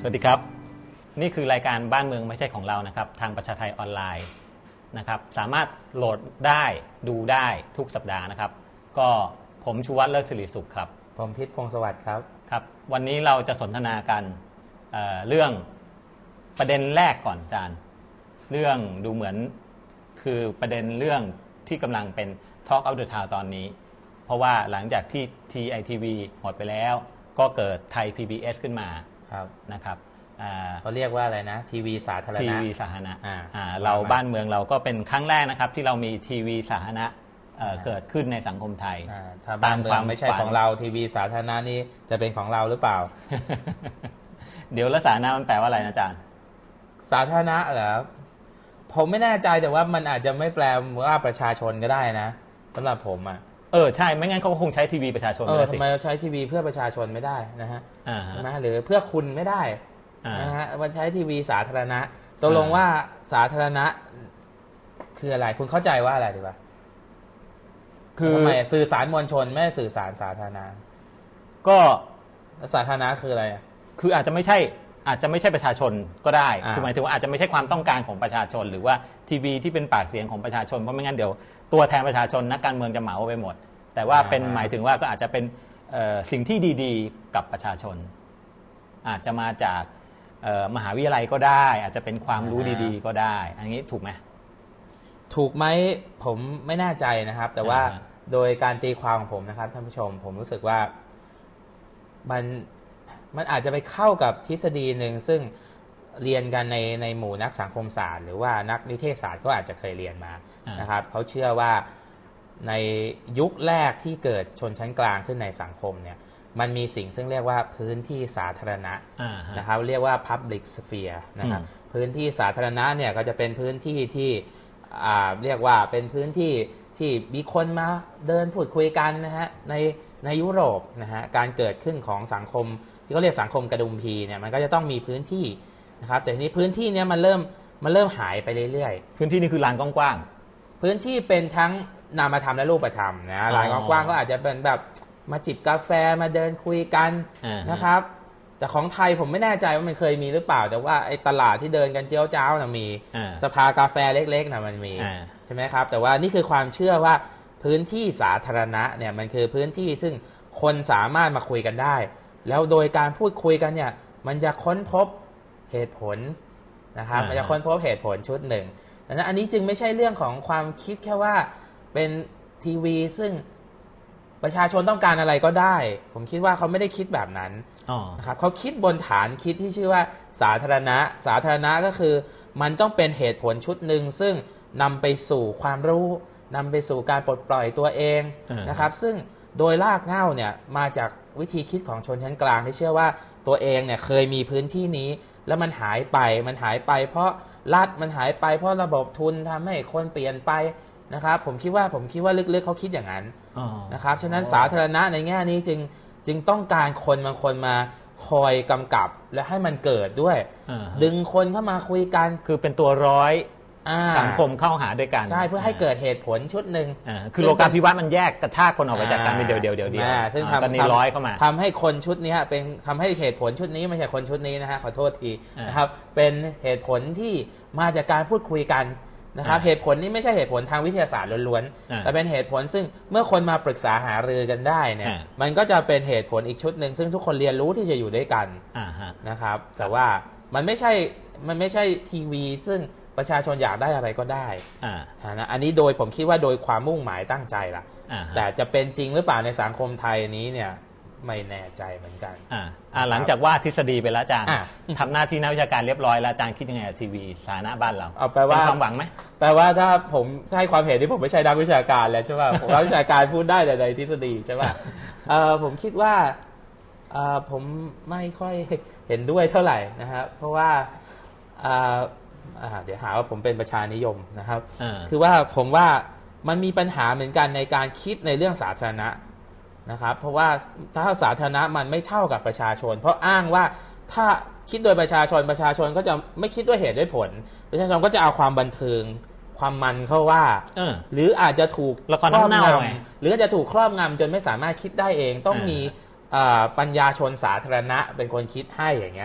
วัสดีครับนี่คือรายการบ้านเมืองไม่ใช่ของเรานะครับทางประชาไทออนไลน์นะครับสามารถโหลดได้ดูได้ทุกสัปดาห์นะครับก็ผมชูวัฒน์เลิศสิริสุขครับผมพิษพงศ์สวัสดิ์ครับครับวันนี้เราจะสนทนากันเรื่องประเด็นแรกก่อนอาจารย์เรื่องดูเหมือนคือประเด็นเรื่องที่กำลังเป็น Talk of the Town ตอนนี้เพราะว่าหลังจากที่ TITV หมดไปแล้วก็เกิดไทย PBS ขึ้นมานะครับเขาเรียกว่าอะไรนะทีวีสาธารณะทีวีสาธารณะเราบ้านเมืองเราก็เป็นครั้งแรกนะครับที่เรามีทีวีสาธารณะเกิดขึ้นในสังคมไทยถ้าบ้านเมืองไม่ใช่ของเราทีวีสาธารณะนี่จะเป็นของเราหรือเปล่าเดี๋ยวแล้วสาธารณะมันแปลว่าอะไรนะอาจารย์สาธารณะเหรอผมไม่แน่ใจแต่ว่ามันอาจจะไม่แปลว่าประชาชนก็ได้นะสำหรับผมใช่ไม่งั้นเขาคงใช้ทีวีประชาชนเลยสิทำไมเราใช้ทีวีเพื่อประชาชนไม่ได้นะฮะใช่ไหมหรือเพื่อคุณไม่ได้นะฮะมันใช้ทีวีสาธารณะตกลงว่าสาธารณะคืออะไรคุณเข้าใจว่าอะไรดีป่ะคือทำไมสื่อสารมวลชนไม่สื่อสารสาธารณะก็สาธารณะคืออะไรคืออาจจะไม่ใช่ประชาชนก็ได้คือหมายถึงว่าอาจจะไม่ใช่ความต้องการของประชาชนหรือว่าทีวีที่เป็นปากเสียงของประชาชนเพราะไม่งั้นเดี๋ยวตัวแทนประชาชนนักการเมืองจะเหมาไปหมดแต่ว่าเป็นหมายถึงว่าก็อาจจะเป็นสิ่งที่ดีๆกับประชาชนอาจจะมาจากมหาวิทยาลัยก็ได้อาจจะเป็นความรู้ดีๆก็ได้อันนี้ถูกไหมถูกไหมผมไม่แน่ใจนะครับแต่ว่าโดยการตีความของผมนะครับท่านผู้ชมผมรู้สึกว่ามันอาจจะไปเข้ากับทฤษฎีหนึ่งซึ่งเรียนกันในหมู่นักสังคมศาสตร์หรือว่านักนิเทศศาสตร์ก็อาจจะเคยเรียนมานะครับเขาเชื่อว่าในยุคแรกที่เกิดชนชั้นกลางขึ้นในสังคมเนี่ยมันมีสิ่งซึ่งเรียกว่าพื้นที่สาธารณะนะครับเรียกว่า public sphere นะครับพื้นที่สาธารณะเนี่ยก็จะเป็นพื้นที่ที่เรียกว่าเป็นพื้นที่ที่มีคนมาเดินพูดคุยกันนะฮะในยุโรปนะฮะการเกิดขึ้นของสังคมที่เขาเรียกสังคมกระดุมพีเนี่ยมันก็จะต้องมีพื้นที่นะครับแต่ทีนี้พื้นที่เนี้ยมันเริ่มหายไปเรื่อยๆพื้นที่นี่คือลานกว้างๆพื้นที่เป็นทั้งนามธรรมและรูปธรรมนะลานกว้างๆก็อาจจะเป็นแบบมาจิบกาแฟมาเดินคุยกันนะครับแต่ของไทยผมไม่แน่ใจว่ามันเคยมีหรือเปล่าแต่ว่าไอ้ตลาดที่เดินกันเจ้าเจ้านะมีสภากาแฟเล็กๆนะมันมีใช่ไหมครับแต่ว่านี่คือความเชื่อว่าพื้นที่สาธารณะเนี่ยมันคือพื้นที่ซึ่งคนสามารถมาคุยกันได้แล้วโดยการพูดคุยกันเนี่ยมันจะค้นพบเหตุผลนะครับมันจะค้นพบเหตุผลชุดหนึ่งดังนั้นอันนี้จึงไม่ใช่เรื่องของความคิดแค่ว่าเป็นทีวีซึ่งประชาชนต้องการอะไรก็ได้ผมคิดว่าเขาไม่ได้คิดแบบนั้นนะครับเขาคิดบนฐานคิดที่ชื่อว่าสาธารณะก็คือมันต้องเป็นเหตุผลชุดหนึ่งซึ่งนำไปสู่ความรู้นำไปสู่การปลดปล่อยตัวเองนะครับซึ่งโดยรากเหง้าเนี่ยมาจากวิธีคิดของชนชั้นกลางที่เชื่อว่าตัวเองเนี่ยเคยมีพื้นที่นี้แล้วมันหายไปเพราะรัฐมันหายไปเพราะระบบทุนทำให้คนเปลี่ยนไปนะครับผมคิดว่าลึกๆเขาคิดอย่างนั้นนะครับฉะนั้นสาธารณะในแง่นี้จึงต้องการคนบางคนมาคอยกำกับและให้มันเกิดด้วยดึงคนเข้ามาคุยกันคือเป็นตัวร้อยสังคมเข้าหาด้วยกันใช่เพื่อให้เกิดเหตุผลชุดหนึ่งคือโลกาภิวัตน์มันแยกกระชากคนออกไปจากกันเป็นเดียวซึ่งทำให้คนชุดนี้เป็นทำให้เหตุผลชุดนี้ไม่ใช่คนชุดนี้นะฮะขอโทษทีนะครับเป็นเหตุผลที่มาจากการพูดคุยกันนะครับเหตุผลนี้ไม่ใช่เหตุผลทางวิทยาศาสตร์ล้วนๆแต่เป็นเหตุผลซึ่งเมื่อคนมาปรึกษาหารือกันได้เนี่ยมันก็จะเป็นเหตุผลอีกชุดหนึ่งซึ่งทุกคนเรียนรู้ที่จะอยู่ด้วยกันนะครับแต่ว่ามันไม่ใช่ทีวีซึ่งประชาชนอยากได้อะไรก็ได้นะอันนี้โดยผมคิดว่าโดยความมุ่งหมายตั้งใจล่ะแต่จะเป็นจริงหรือเปล่าในสังคมไทยนี้เนี่ยไม่แน่ใจเหมือนกันหลังจากว่าทฤษฎีไปแล้วอาจารย์ทำหน้าที่นักวิชาการเรียบร้อยแล้วอาจารย์คิดยังไงกับทีวีสาธารณะบ้านเราแปลว่าความหวังไหมแปลว่าถ้าผมให้ความเห็นที่ผมไม่ใช่นักวิชาการแล้วใช่ป่ะผมนักวิชาการพูดได้แต่ในทฤษฎีใช่ป่ะผมคิดว่าผมไม่ค่อยเห็นด้วยเท่าไหร่นะครับเพราะว่าเดี๋ยวหาว่าผมเป็นประชานิยมนะครับคือว่าผมว่ามันมีปัญหาเหมือนกันในการคิดในเรื่องสาธารณะนะครับเพราะว่าถ้าสาธารณะมันไม่เท่ากับประชาชนเพราะอ้างว่าถ้าคิดโดยประชาชนก็จะไม่คิดด้วยเหตุด้วยผลประชาชนก็จะเอาความบันเทิงความมันเข้าว่าหรืออาจจะถูกครอบงำหรืออาจจะถูกครอบงำจนไม่สามารถคิดได้เองต้องมีปัญญาชนสาธารณะเป็นคนคิดให้อย่างเงี้ย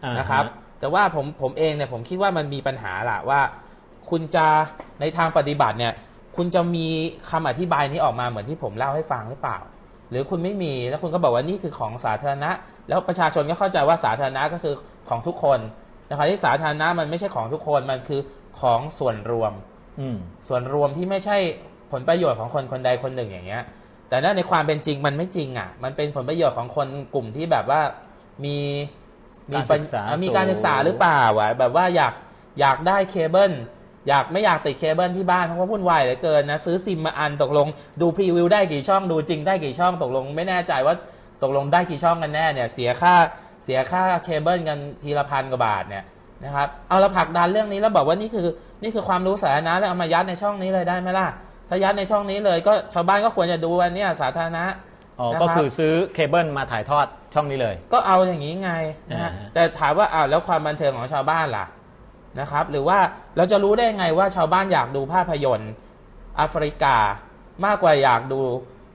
นะครับแต่ว่าผมเองเนี่ยผมคิดว่ามันมีปัญหาล่ะว่าคุณจะในทางปฏิบัติเนี่ยคุณจะมีคำอธิบายนี้ออกมาเหมือนที่ผมเล่าให้ฟังหรือเปล่าหรือคุณไม่มีแล้วคุณก็บอกว่านี่คือของสาธารณะแล้วประชาชนก็เข้าใจว่าสาธารณะก็คือของทุกคนนะครับที่สาธารณะมันไม่ใช่ของทุกคนมันคือของส่วนรวมส่วนรวมที่ไม่ใช่ผลประโยชน์ของคนคนใดคนหนึ่งอย่างเงี้ยแต่ในความเป็นจริงมันไม่จริงอ่ะมันเป็นผลประโยชน์ของคนกลุ่มที่แบบว่ามีการศึกษาหรือเปล่าวะแบบว่าอยากได้เคเบิลไม่อยากติดเคเบิลที่บ้านเพราะว่าวุ่นวายเหลือเกินนะซื้อซิมมาอันตกลงดูพรีวิวได้กี่ช่องดูจริงได้กี่ช่องตกลงไม่แน่ใจว่าตกลงได้กี่ช่องกันแน่เนี่ยเสียค่าเคเบิลกันทีละ1,000 กว่าบาทเนี่ยนะครับเอาละผลักดันเรื่องนี้แล้วบอกว่านี่คือความรู้สาธารณะแล้วเอามายัดในช่องนี้เลยได้ไหมล่ะถ้ายัดในช่องนี้เลยก็ชาวบ้านก็ควรจะดูวันนี้สาธารณะก็คือซื้อเคเบิลมาถ่ายทอดช่องนี้เลยก็เอาอย่างนี้ไงนะฮะแต่ถามว่าแล้วความบันเทิงของชาวบ้านล่ะนะครับหรือว่าเราจะรู้ได้ไงว่าชาวบ้านอยากดูภาพยนตร์แอฟริกามากกว่าอยากดู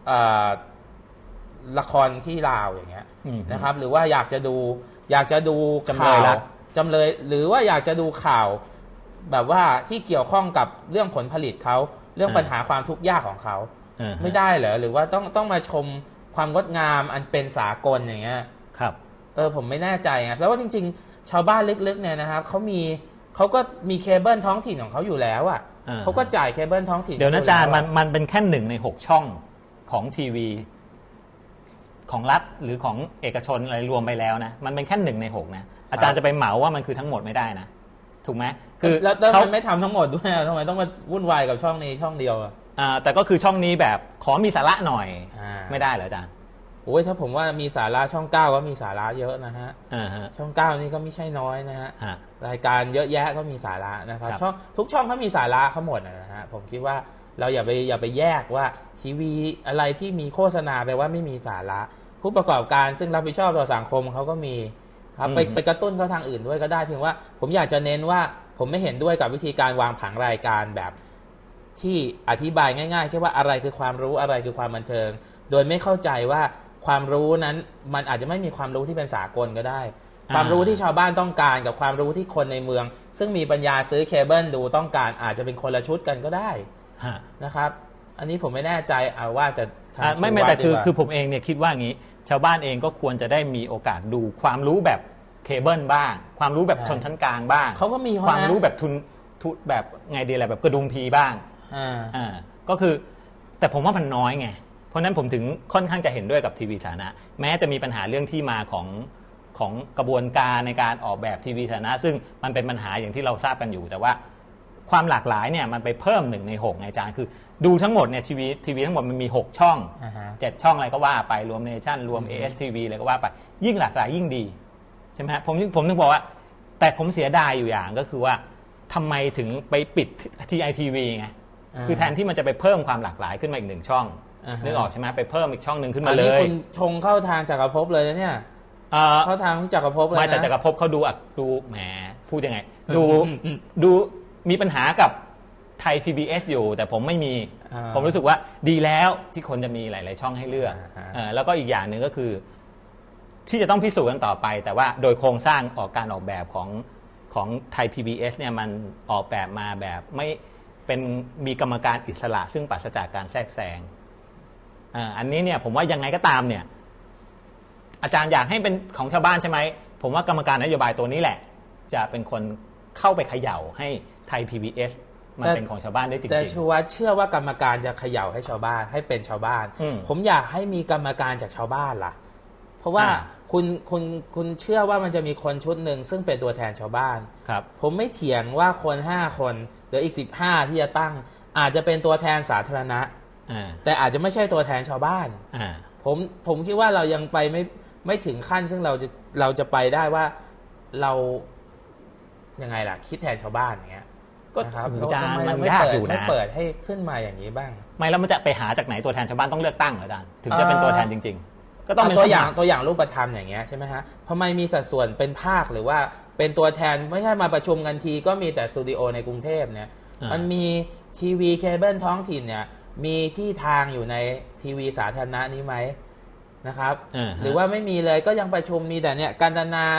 ละครที่ลาวอย่างเงี้ยนะครับหรือว่าอยากจะดูข่าวจำเลยหรือว่าอยากจะดูข่าวแบบว่าที่เกี่ยวข้องกับเรื่องผลผลิตเขาเรื่องปัญหาความทุกข์ยากของเขาไม่ได้เหรอหรือว่าต้องมาชมความงดงามอันเป็นสากลอย่างเงี้ยครับผมไม่แน่ใจไงแล้วว่าจริงๆชาวบ้านลึกๆเนี่ยนะครับเขาก็มีเคเบิลท้องถิ่นของเขาอยู่แล้วอ่ะเขาก็จ่ายเคเบิลท้องถิ่นเดี๋ยวนะอาจารย์มันเป็นแค่1 ใน 6ช่องของทีวีของรัฐหรือของเอกชนอะไรรวมไปแล้วนะมันเป็นแค่1 ใน 6นะอาจารย์จะไปเหมาว่ามันคือทั้งหมดไม่ได้นะถูกไหมคือแล้วเขาไม่ทำทั้งหมดด้วยทำไมต้องมาวุ่นวายกับช่องนี้ช่องเดียวแต่ก็คือช่องนี้แบบขอมีสาระหน่อยไม่ได้เหรออาจารย์โอ้ยถ้าผมว่ามีสาระช่อง9ก็มีสาระเยอะนะฮะช่อง9นี่ก็ไม่ใช่น้อยนะฮะรายการเยอะแยะก็มีสาระนะครับช่องทุกช่องเขามีสาระเขาหมดนะฮะผมคิดว่าเราอย่าไปแยกว่าทีวีอะไรที่มีโฆษณาแปลว่าไม่มีสาระผู้ประกอบการซึ่งรับผิดชอบต่อสังคมเขาก็มีครับไปกระตุ้นเขาทางอื่นด้วยก็ได้เพียงว่าผมอยากจะเน้นว่าผมไม่เห็นด้วยกับวิธีการวางผังรายการแบบที่อธิบายง่ายๆแค่ว่าอะไรคือความรู้อะไรคือความบันเทิงโดยไม่เข้าใจว่าความรู้นั้นมันอาจจะไม่มีความรู้ที่เป็นสากลก็ได้ความรู้ที่ชาวบ้านต้องการกับความรู้ที่คนในเมืองซึ่งมีปัญญาซื้อเคเบิลดูต้องการอาจจะเป็นคนละชุดกันก็ได้นะครับอันนี้ผมไม่แน่ใจว่าแต่ไม่แต่คือผมเองเนี่ยคิดว่างี้ชาวบ้านเองก็ควรจะได้มีโอกาสดูความรู้แบบเคเบิลบ้างความรู้แบบชนชั้นกลางบ้างเขาก็มีความรู้แบบทุนแบบไงดีอะไรแบบกระดุมพีบ้างก็คือแต่ผมว่ามันน้อยไงเพราะนั้นผมถึงค่อนข้างจะเห็นด้วยกับทีวีสาธารณะแม้จะมีปัญหาเรื่องที่มาของกระบวนการในการออกแบบทีวีสาธารณะซึ่งมันเป็นปัญหาอย่างที่เราทราบกันอยู่แต่ว่าความหลากหลายเนี่ยมันไปเพิ่ม1 ใน 6ไงอาจารย์คือดูทั้งหมดเนี่ยทีวีทั้งหมดมันมี6ช่อง7ช่องอะไรก็ว่าไปรวมเนชั่นรวม ASTV อะไรก็ว่าไปยิ่งหลากหลายยิ่งดีใช่ไหมผมถึงบอกว่าแต่ผมเสียดายอยู่อย่างก็คือว่าทำไมถึงไปปิด TITV ไงคือแทนที่มันจะไปเพิ่มความหลากหลายขึ้นมาอีก1ช่องนึกออกใช่ไหมไปเพิ่มอีกช่องนึงขึ้นมาเลยอันนี้คุณชงเข้าทางจักรภพเลยนะเนี่ยเข้าทางจักรภพเลยนะไม่แต่จักรภพเขาดูแหมพูดยังไงดูมีปัญหากับไทย PBS อยู่แต่ผมไม่มีผมรู้สึกว่าดีแล้วที่คนจะมีหลายๆช่องให้เลือกแล้วก็อีกอย่างหนึ่งก็คือที่จะต้องพิสูจน์กันต่อไปแต่ว่าโดยโครงสร้างการออกแบบของไทย PBS เนี่ยมันออกแบบมาแบบไม่เป็นมีกรรมการอิสระซึ่งปราศจากการแทรกแซงอันนี้เนี่ยผมว่ายังไงก็ตามเนี่ยอาจารย์อยากให้เป็นของชาวบ้านใช่ไหมผมว่ากรรมการนโยบายตัวนี้แหละจะเป็นคนเข้าไปเขย่าให้ไทย PBS มันเป็นของชาวบ้านได้จริงๆแต่ชูวัฒน์เชื่อว่ากรรมการจะเขย่าให้ชาวบ้านให้เป็นชาวบ้านผมอยากให้มีกรรมการจากชาวบ้านล่ะเพราะว่าคุณเชื่อว่ามันจะมีคนชุดหนึ่งซึ่งเป็นตัวแทนชาวบ้านครับผมไม่เถียงว่าคน5คนหรืออีก15ที่จะตั้งอาจจะเป็นตัวแทนสาธารณะแต่อาจจะไม่ใช่ตัวแทนชาวบ้านผมคิดว่าเรายังไปไม่ถึงขั้นซึ่งเราจะไปได้ว่าเรายังไงล่ะคิดแทนชาวบ้านอย่างเงี้ยก็อาจารย์มันยากอยู่นะไม่เปิดให้ขึ้นมาอย่างนี้บ้างไม่แล้วมันจะไปหาจากไหนตัวแทนชาวบ้านต้องเลือกตั้งเหรออาจารย์ถึงจะเป็นตัวแทนจริงๆก็ต้องเป็นตัวอย่างรูปธรรมอย่างเงี้ยใช่ไหมฮะทำไมมีสัดส่วนเป็นภาคหรือว่าเป็นตัวแทนไม่ใช่มาประชุมกันทีก็มีแต่สตูดิโอในกรุงเทพเนี่ยมันมีทีวีเคเบิลท้องถิ่นเนี่ยมีที่ทางอยู่ในทีวีสาธารณะนี้ไหมนะครับหรือว่าไม่มีเลยก็ยังประชุมมีแต่เนี่ยการนา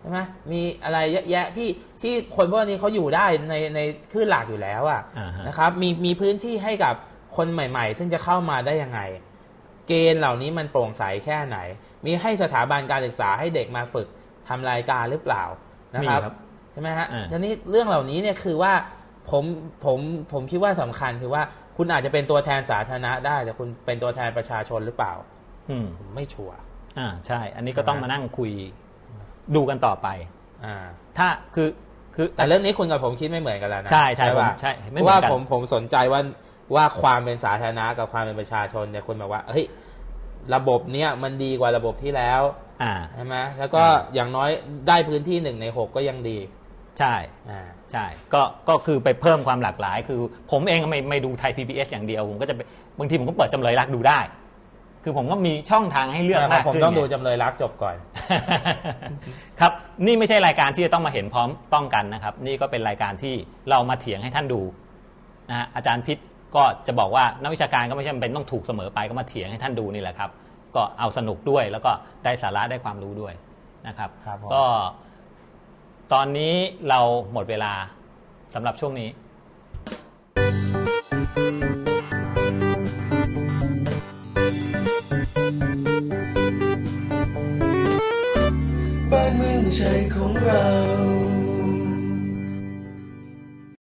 ช่ไหมมีอะไรเยอะแยะที่คนพวกนี้เขาอยู่ได้ในคลื่นหลักอยู่แล้วอ่ะนะครับมีพื้นที่ให้กับคนใหม่ๆซึ่งจะเข้ามาได้ยังไงเกณฑ์เหล่านี้มันโปร่งใสแค่ไหนมีให้สถาบันการศึกษาให้เด็กมาฝึกทำรายการหรือเปล่านะครับใช่ไหมฮะทีนี้เรื่องเหล่านี้เนี่ยคือว่าผมคิดว่าสำคัญคือว่าคุณอาจจะเป็นตัวแทนสาธารณะได้แต่คุณเป็นตัวแทนประชาชนหรือเปล่าไม่ชัวร์ใช่อันนี้ก็ต้องมานั่งคุยดูกันต่อไปถ้าคือแต่เรื่องนี้คุณกับผมคิดไม่เหมือนกันแล้วนะใช่ใช่ใช่เพราะว่าผมสนใจว่าความเป็นสาธารณะกับความเป็นประชาชนเนี่ยคุณบอกว่าเฮ้ยระบบเนี้ยมันดีกว่าระบบที่แล้วใช่ไหมแล้วก็อย่างน้อยได้พื้นที่1 ใน 6ก็ยังดีใช่ใช่ก็คือไปเพิ่มความหลากหลายคือผมเองไม่ดูไทย PBS อย่างเดียวผมก็จะบางทีผมก็เปิดจำเลยรักดูได้คือผมก็มีช่องทางให้เลือกมากขึ้นผมต้องดูจำเลยรักจบก่อนครับนี่ไม่ใช่รายการที่จะต้องมาเห็นพร้อมต้องกันนะครับนี่ก็เป็นรายการที่เรามาเถียงให้ท่านดูนะฮะอาจารย์พิษก็จะบอกว่านักวิชาการก็ไม่ใช่เป็นต้องถูกเสมอไปก็มาเถียงให้ท่านดูนี่แหละครับก็เอาสนุกด้วยแล้วก็ได้สาระได้ความรู้ด้วยนะครับก็ตอนนี้เราหมดเวลาสำหรับช่วงนี้